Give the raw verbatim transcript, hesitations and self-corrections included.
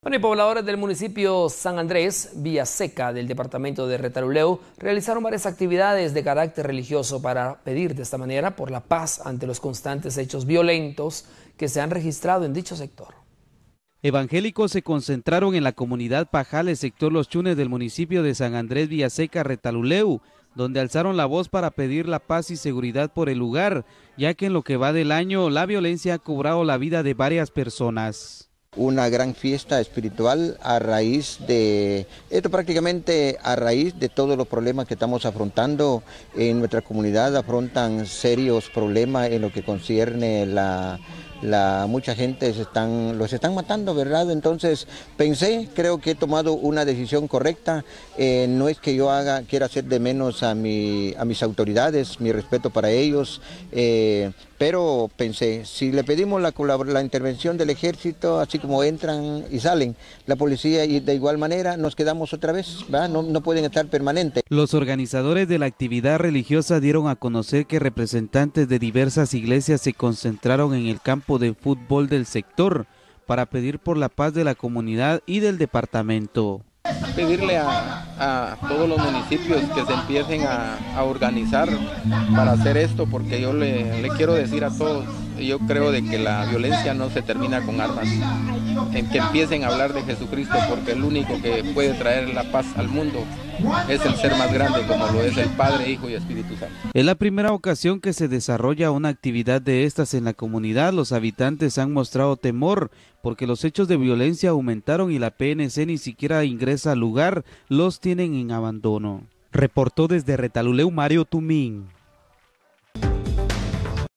Bueno, y pobladores del municipio San Andrés, Villaseca, del departamento de Retalhuleu, realizaron varias actividades de carácter religioso para pedir de esta manera por la paz ante los constantes hechos violentos que se han registrado en dicho sector. Evangélicos se concentraron en la comunidad Pajales, sector Los Chunes del municipio de San Andrés, Villaseca, Retalhuleu, donde alzaron la voz para pedir la paz y seguridad por el lugar, ya que en lo que va del año la violencia ha cobrado la vida de varias personas. Una gran fiesta espiritual a raíz de, esto prácticamente a raíz de todos los problemas que estamos afrontando en nuestra comunidad. Afrontan serios problemas en lo que concierne la, la mucha gente se están, los están matando, ¿verdad? Entonces pensé, creo que he tomado una decisión correcta. Eh, no es que yo haga, quiera hacer de menos a, mi, a mis autoridades, mi respeto para ellos, eh, pero pensé, si le pedimos la, la intervención del ejército, así como entran y salen la policía, y de igual manera nos quedamos otra vez, ¿verdad? No, no pueden estar permanentes. Los organizadores de la actividad religiosa dieron a conocer que representantes de diversas iglesias se concentraron en el campo de fútbol del sector para pedir por la paz de la comunidad y del departamento. Pedirle a, a todos los municipios que se empiecen a, a organizar para hacer esto, porque yo le, le quiero decir a todos, yo creo de que la violencia no se termina con armas, en que empiecen a hablar de Jesucristo, porque el único que puede traer la paz al mundo es el ser más grande, como lo es el Padre, Hijo y Espíritu Santo. Es la primera ocasión que se desarrolla una actividad de estas en la comunidad. Los habitantes han mostrado temor porque los hechos de violencia aumentaron y la P N C ni siquiera ingresa al lugar, los tienen en abandono. Reportó desde Retalhuleu Mario Tumín.